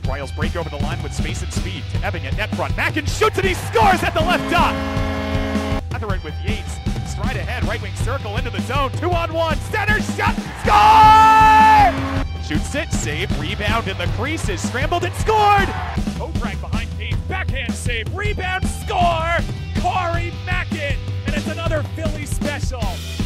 Royals break over the line with space and speed to Ebbing at net front. Mackin shoots and he scores at the left dot. Gather it with Yates. Stride ahead, right wing circle into the zone. 2-on-1, center shot, score! Shoots it, save, rebound in the creases, scrambled and scored! Toe drag behind Page, backhand save, rebound, score! Corey Mackin, and it's another Philly special.